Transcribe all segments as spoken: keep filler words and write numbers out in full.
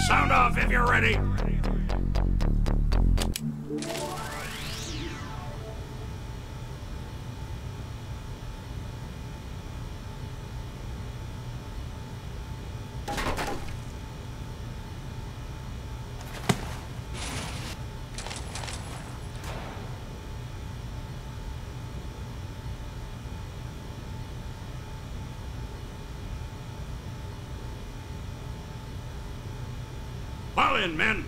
Sound off if you're ready. Fall in, men!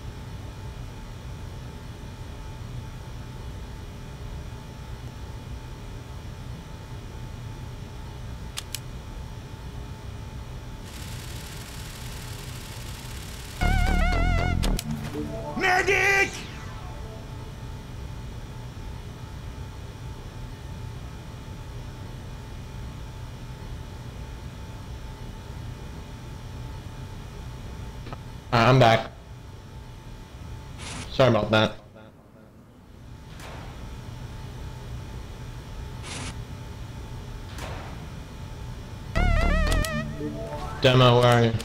Medic! I'm back. Sorry about that. Demo, where are you?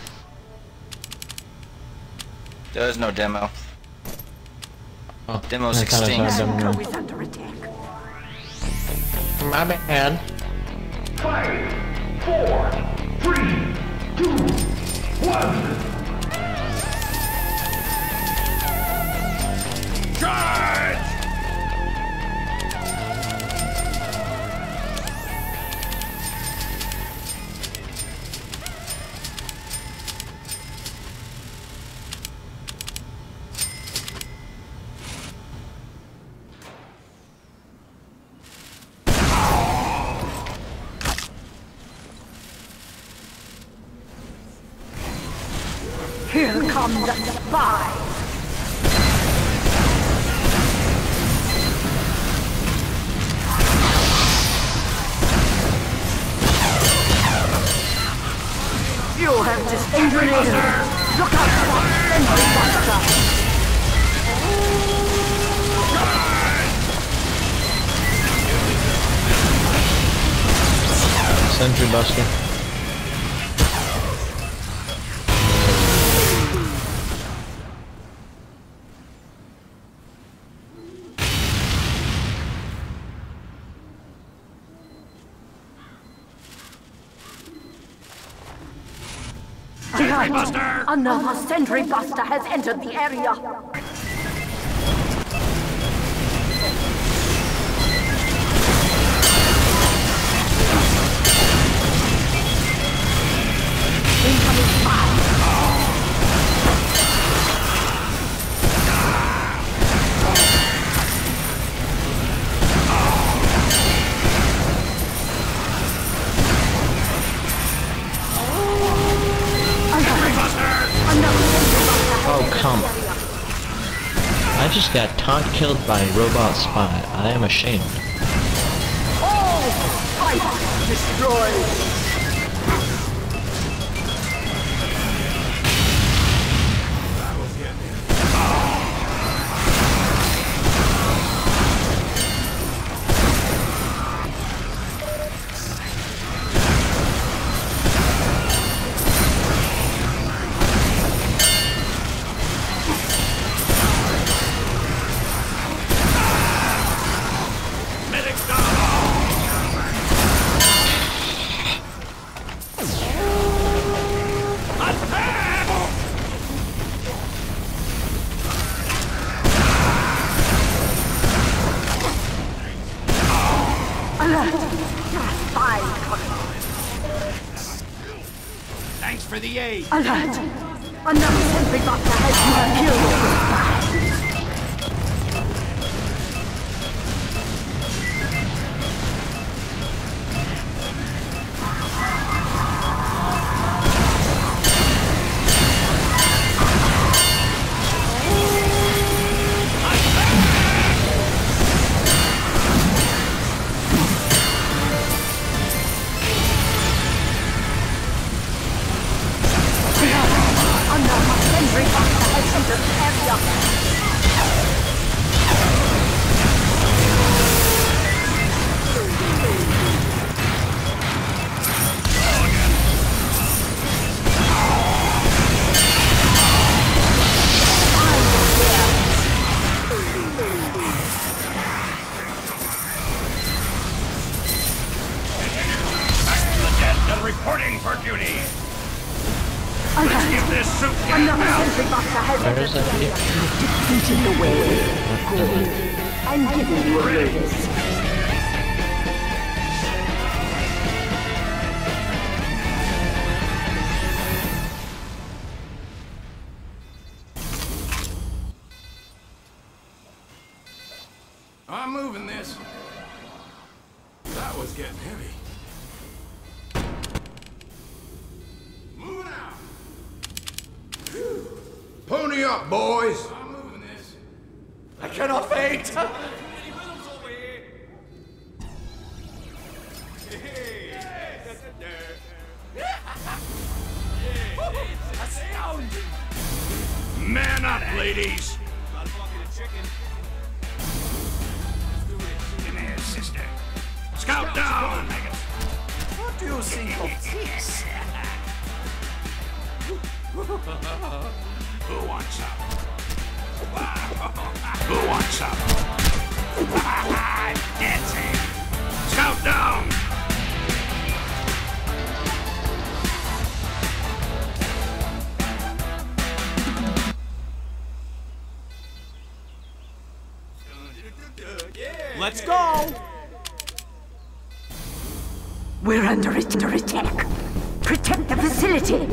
There is no demo. Oh, Demo's I thought I extinct. saw a demo. Is under attack. My bad. Five, four, three, two, one. Charge! Here come the spies. You have just engineered. Look out for that sentry buster. Sentry buster. Sentry buster! Another sentry buster has entered the area. Incoming spy. Oh, come on. I just got taunt killed by a robot spy. I am ashamed. Oh! Fight destroyed! Thanks for the aid. Alert! Another sentry buster has been killed. Let's give this suit Another sentry buster has Where entered is the that area. here? Defeated the wave. I'm giving you a raise. I'm moving this. That was getting heavy. Moving out. Whew. Pony up, boys. I'm moving this. I cannot faint. Man up, ladies. Come here, sister. Scout down. What do you think of this? Who wants some? Who wants some? Dancing. Scout down. Let's go! We're under, under attack. Protect the facility.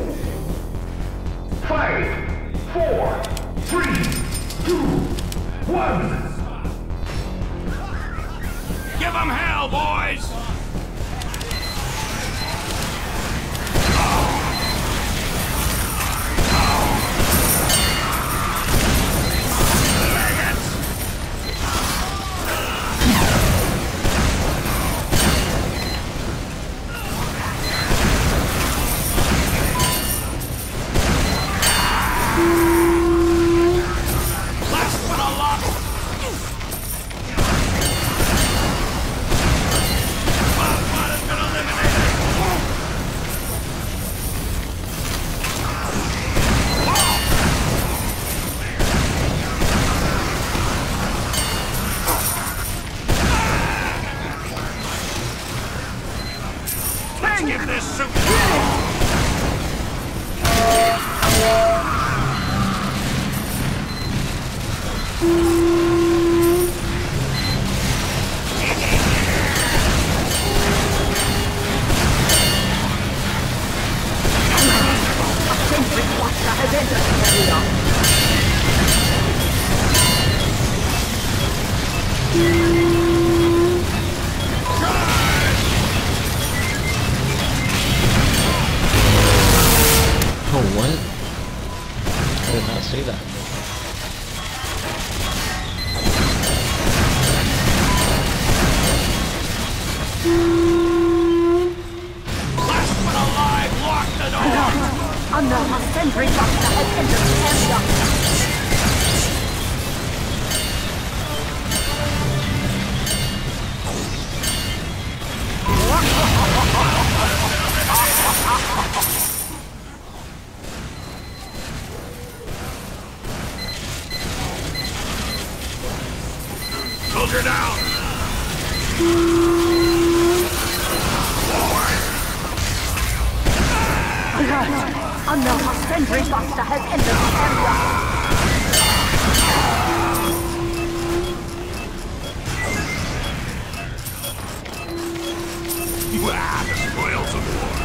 Five, four, three, two, one. Give them hell, boys! Give this suit. Oh, what? I did not see that. Last one alive, lock the door! Another sentry buster has entered the area. Soldier down! Another sentry buster has entered the area. Ah, the spoils of war.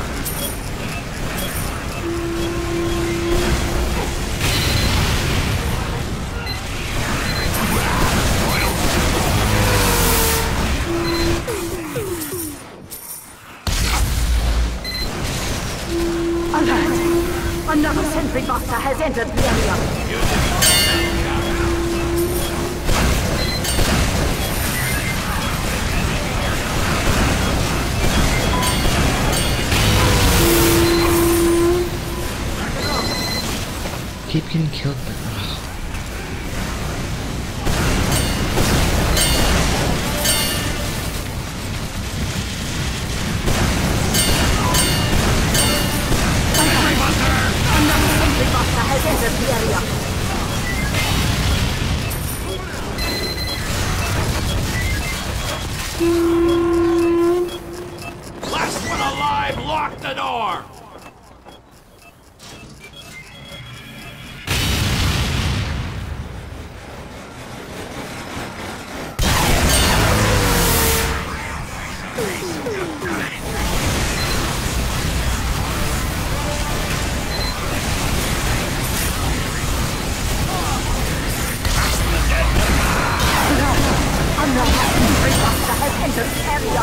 Alert! Another sentry buster has entered the area. Keep getting killed by Another sentry buster has entered the area. Last one alive, lock the door! area.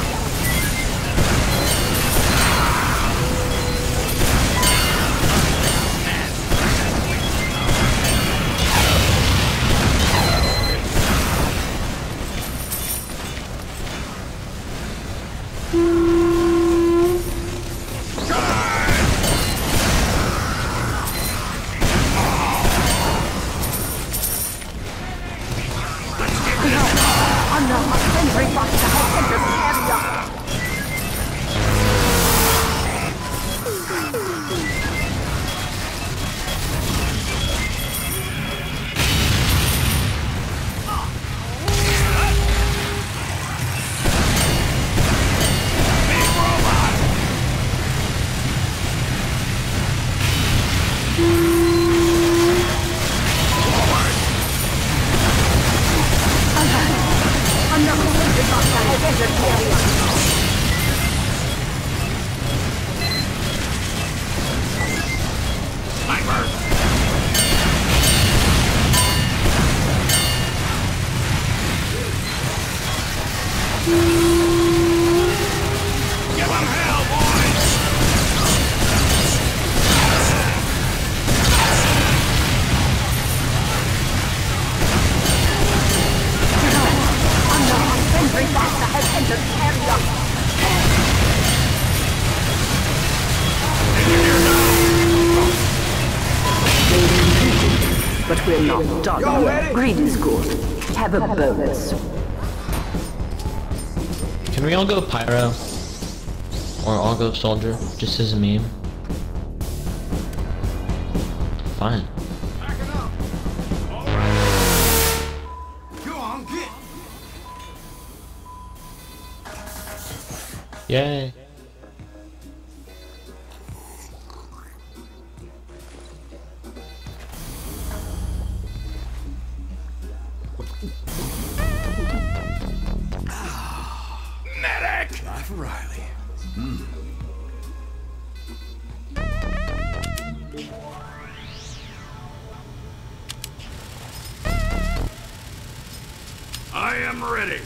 But we're not done yet. Greed is good. Have a bonus. Can we all go pyro? Or all go soldier? Just as a meme? Fine. Backing up. All right. Go on, get. Yay. Medic! Life of Riley. Hmm. I am ready.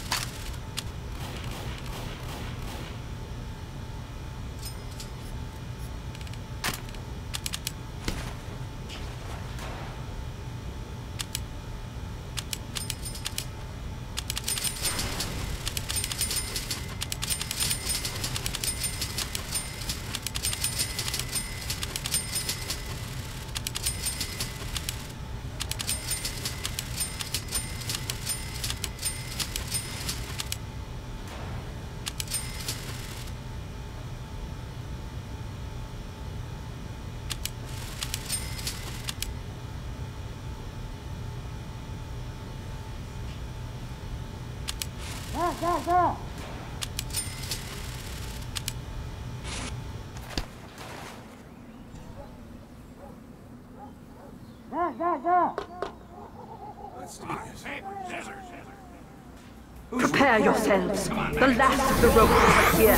Prepare yourselves. The last of the robots are here.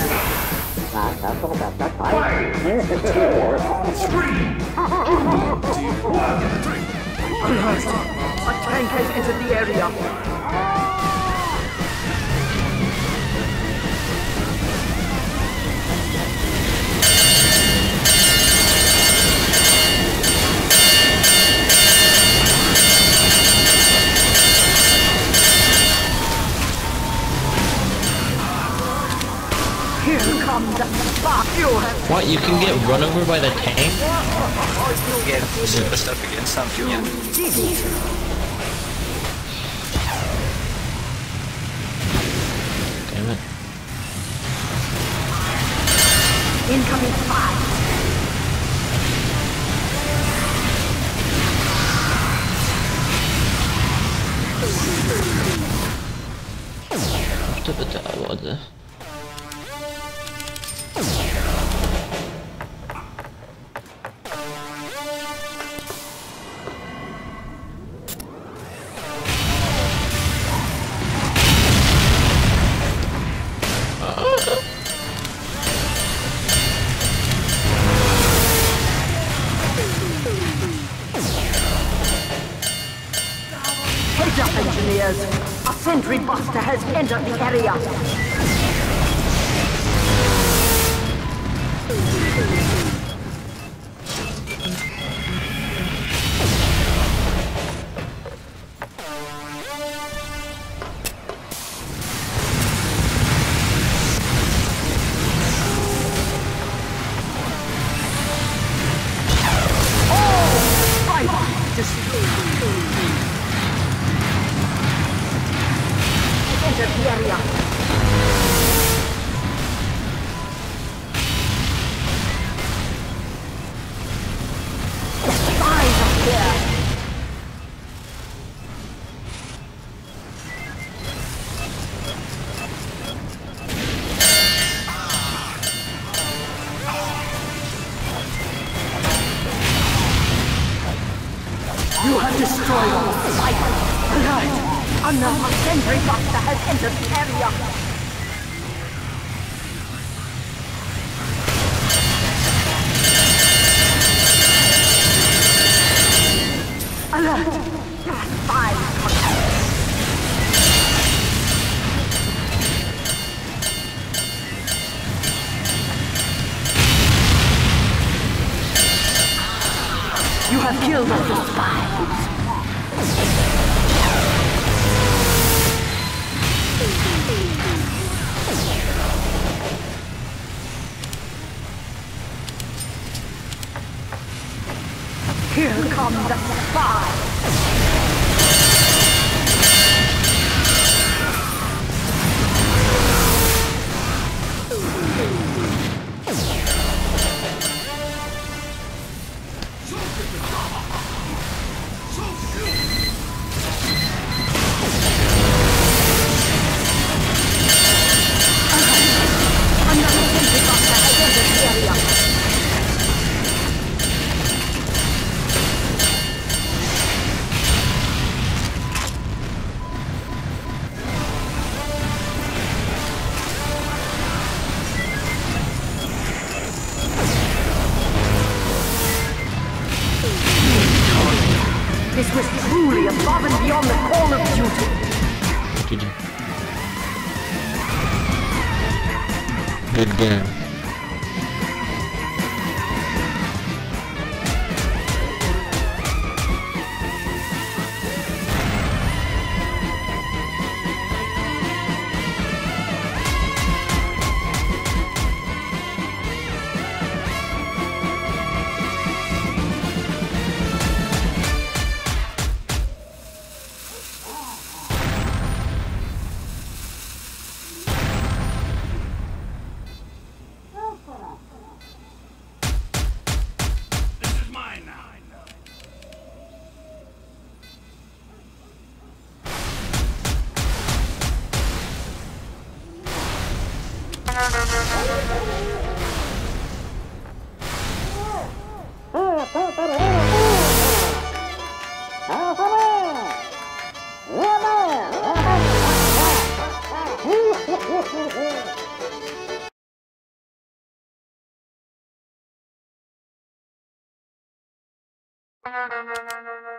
Alert. A tank has entered the area. Here comes the spark. You have What, you can get run over by the tank? Get super stuff against some fuel. Damn it. incoming fire. Tabii daha vardı. Heads up, engineers. A sentry buster has entered the area. entered the area. The spies are here. You have destroyed all the cycles. Alert! Another sentry buster has entered the area. Alert! Gas five contact. You have killed all the spies. Here come the spies. Another sentry buster has entered the area. This was truly above and beyond the call of duty. G G. Good game. This is mine now. Thank you.